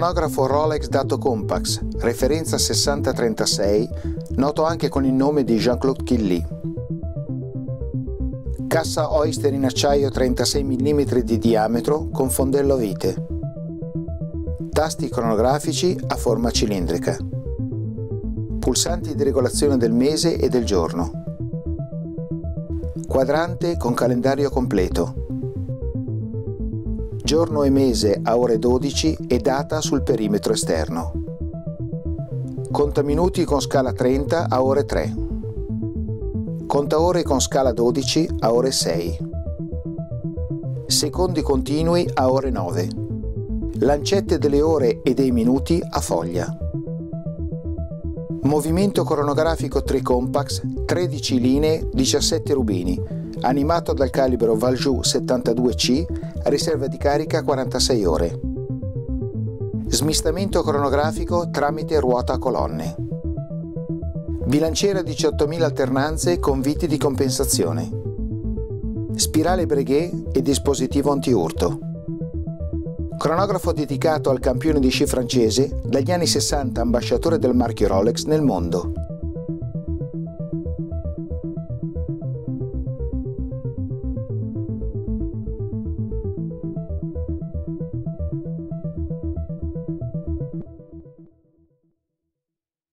Cronografo Rolex dato Compax, referenza 6036, noto anche con il nome di Jean-Claude Killy. Cassa Oyster in acciaio 36 mm di diametro con fondello a vite. Tasti cronografici a forma cilindrica. Pulsanti di regolazione del mese e del giorno. Quadrante con calendario completo. Giorno e mese a ore 12 e data sul perimetro esterno. Contaminuti con scala 30 a ore 3. Contaore con scala 12 a ore 6. Secondi continui a ore 9. Lancette delle ore e dei minuti a foglia. Movimento cronografico Tricompax, 13 linee, 17 rubini, animato dal calibro Valjoux 72C, a riserva di carica 46 ore. Smistamento cronografico tramite ruota a colonne. Bilanciera 18.000 alternanze con viti di compensazione. Spirale Breguet e dispositivo antiurto. Cronografo dedicato al campione di sci francese, dagli anni 60 ambasciatore del marchio Rolex nel mondo.